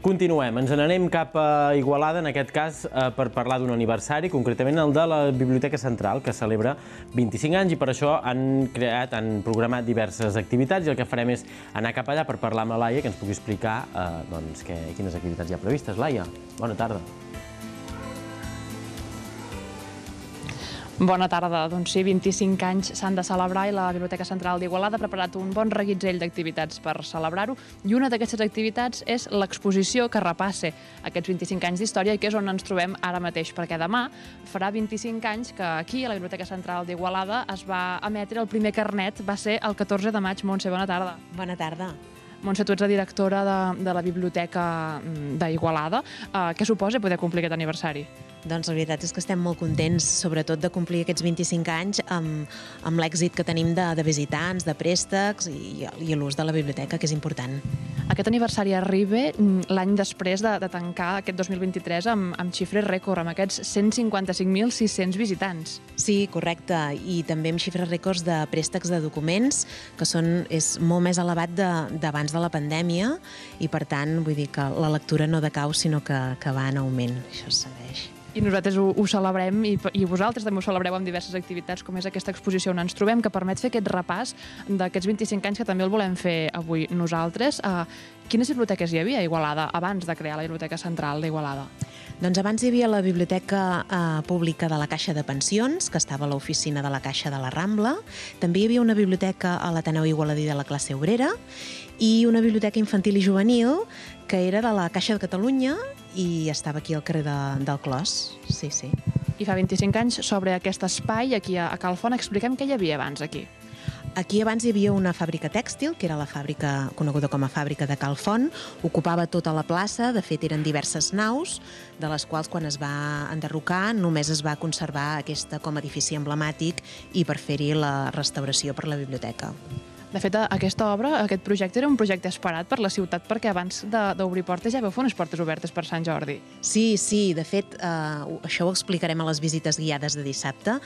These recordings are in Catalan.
Continuem, ens n'anem cap a Igualada, en aquest cas per parlar d'un aniversari, concretament el de la Biblioteca Central, que celebra 25 anys i per això han programat diverses activitats i el que farem és anar cap allà per parlar amb la Laia, que ens pugui explicar quines activitats hi ha previstes. Laia, bona tarda. Bona tarda. Doncs sí, 25 anys s'han de celebrar i la Biblioteca Central d'Igualada ha preparat un bon reguitzell d'activitats per celebrar-ho i una d'aquestes activitats és l'exposició que repasse aquests 25 anys d'història i que és on ens trobem ara mateix, perquè demà farà 25 anys que aquí, a la Biblioteca Central d'Igualada, es va emetre el primer carnet, va ser el 14 de maig. Montse, bona tarda. Bona tarda. Montse, tu ets la directora de la Biblioteca d'Igualada. Què suposa poder complir aquest aniversari? Doncs la veritat és que estem molt contents, sobretot de complir aquests 25 anys amb l'èxit que tenim de visitants, de préstecs i l'ús de la biblioteca, que és important. Aquest aniversari arriba l'any després de tancar aquest 2023 amb xifres rècord, amb aquests 155.600 visitants. Sí, correcte, i també amb xifres rècords de préstecs de documents, que és molt més elevat d'abans de la pandèmia, i per tant, vull dir que la lectura no decau, sinó que va en augment. Això es segueix. I nosaltres ho celebrem i vosaltres també ho celebreu amb diverses activitats, com és aquesta exposició on ens trobem, que permet fer aquest repàs d'aquests 25 anys que també el volem fer avui nosaltres. Quines biblioteques hi havia a Igualada abans de crear la Biblioteca Central d'Igualada? Doncs abans hi havia la Biblioteca Pública de la Caixa de Pensions, que estava a l'oficina de la Caixa de la Rambla. També hi havia una biblioteca a l'Ateneu Igualadí de la Classe Obrera i una biblioteca infantil i juvenil que era de la Caixa de Catalunya i estava aquí al carrer del Clos. Sí, sí. I fa 25 anys s'obre aquest espai aquí a Cal Font. Expliquem què hi havia abans aquí. Aquí abans hi havia una fàbrica tèxtil, que era la fàbrica coneguda com a fàbrica de Cal Font, ocupava tota la plaça, de fet eren diverses naus, de les quals quan es va enderrocar només es va conservar aquesta com a edifici emblemàtic i per fer-hi la restauració per la biblioteca. De fet, aquesta obra, aquest projecte, era un projecte esperat per la ciutat perquè abans d'obrir portes ja vau fer unes portes obertes per Sant Jordi. Sí, de fet, això ho explicarem a les visites guiades de dissabte.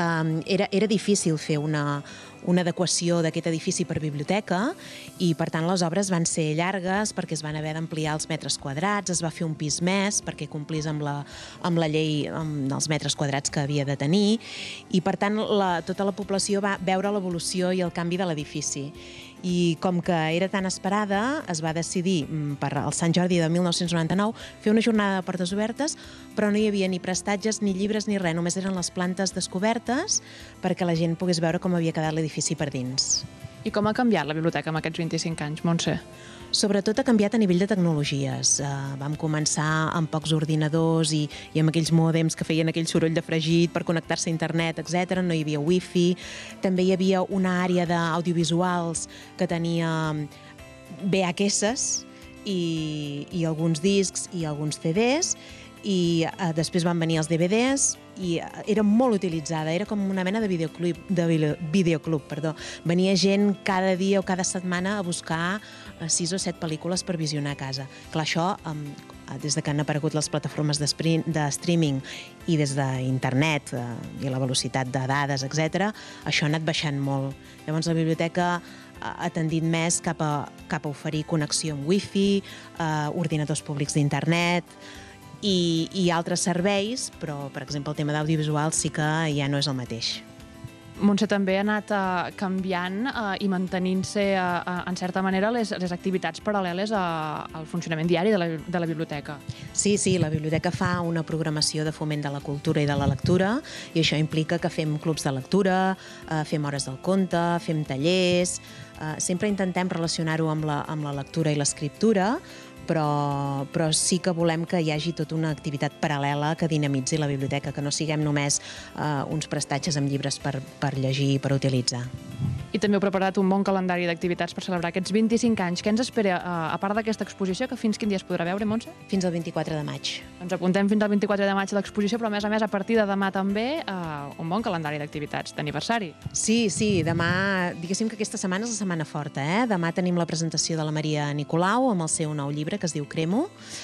Era difícil fer una adequació d'aquest edifici per biblioteca i, per tant, les obres van ser llargues perquè es van haver d'ampliar els metres quadrats, es va fer un pis més perquè complís amb la llei dels metres quadrats que havia de tenir i, per tant, tota la població va veure l'evolució i el canvi de l'edifici. I com que era tan esperada, es va decidir per al Sant Jordi de 1999 fer una jornada de portes obertes, però no hi havia ni prestatges, ni llibres, ni res, només eren les plantes descobertes perquè la gent pogués veure com havia quedat l'edifici per dins. I com ha canviat la biblioteca amb aquests 25 anys, Montse? Sobretot ha canviat a nivell de tecnologies. Vam començar amb pocs ordinadors i amb aquells mòdems que feien aquell soroll de fregit per connectar-se a internet, etc. No hi havia wifi. També hi havia una àrea d'audiovisuals que tenia VHS i alguns discs i alguns CDs, i després van venir els DVDs i era molt utilitzada, era com una mena de videoclub. Venia gent cada dia o cada setmana a buscar 6 o 7 pel·lícules per visionar a casa. Clar, això, des que han aparegut les plataformes de streaming i des d'internet i la velocitat de dades, etc., això ha anat baixant molt. Llavors la biblioteca ha tendit més cap a oferir connexió amb wifi, ordinadors públics d'internet i altres serveis, però, per exemple, el tema d'audiovisual sí que ja no és el mateix. Montse, també ha anat canviant i mantenint-se, en certa manera, les activitats paral·leles al funcionament diari de la biblioteca. Sí, la biblioteca fa una programació de foment de la cultura i de la lectura i això implica que fem clubs de lectura, fem hores del conte, fem tallers. Sempre intentem relacionar-ho amb la lectura i l'escriptura, però sí que volem que hi hagi tota una activitat paral·lela que dinamitzi la biblioteca, que no siguem només uns prestatges amb llibres per llegir i per utilitzar. I també heu preparat un bon calendari d'activitats per celebrar aquests 25 anys. Què ens espera, a part d'aquesta exposició, que fins quin dia es podrà veure, Montse? Fins al 24 de maig. Ens apuntem fins al 24 de maig a l'exposició, però a més, a partir de demà també, un bon calendari d'activitats d'aniversari. Sí, demà, diguéssim que aquesta setmana és la setmana forta, eh? Demà tenim la presentació de la Maria Nicolau amb el seu nou llibre, que es diu Cremo.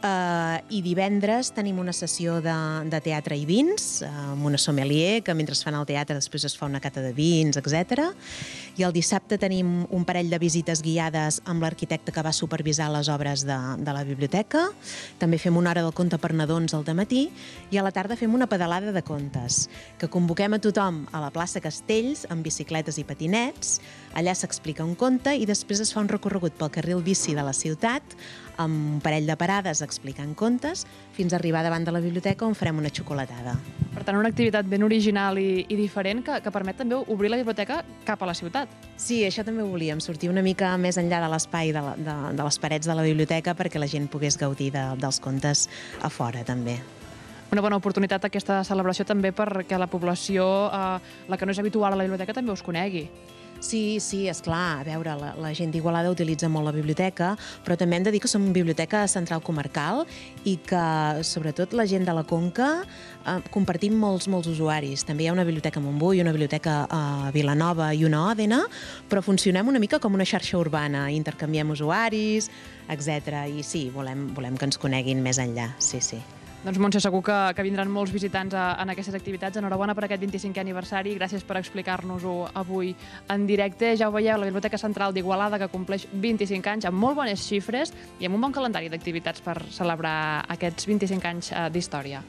I divendres tenim una sessió de teatre i vins, amb una sommelier, que mentre fan el teatre després es fa una cata de vins, etc. I el dissabte tenim un parell de visites guiades amb l'arquitecte que va supervisar les obres de la biblioteca. També fem una hora del conte per nadons al dematí i a la tarda fem una pedalada de contes, que convoquem a tothom a la plaça Castells amb bicicletes i patinets. Allà s'explica un conte i després es fa un recorregut pel carril bici de la ciutat amb un parell de parades explicant contes fins a arribar davant de la biblioteca on farem una xocolatada. Per tant, una activitat ben original i diferent que permet també obrir la biblioteca cap a la ciutat. Sí, això també ho volíem, sortir una mica més enllà de l'espai de les parets de la biblioteca perquè la gent pogués gaudir dels contes a fora també. Una bona oportunitat aquesta celebració també perquè la població, la que no és habitual a la biblioteca, també us conegui. Sí, esclar, a veure, la gent d'Igualada utilitza molt la biblioteca, però també hem de dir que som biblioteca central comarcal i que, sobretot, la gent de la Conca compartim molts usuaris. També hi ha una biblioteca a Montbui, una biblioteca a Vilanova i una a Òdena, però funcionem una mica com una xarxa urbana, intercanviem usuaris, etc. I sí, volem que ens coneguin més enllà, sí. Doncs, Montse, segur que vindran molts visitants en aquestes activitats. Enhorabona per aquest 25è aniversari. Gràcies per explicar-nos-ho avui en directe. Ja ho veieu, la Biblioteca Central d'Igualada, que compleix 25 anys amb molt bones xifres i amb un bon calendari d'activitats per celebrar aquests 25 anys d'història.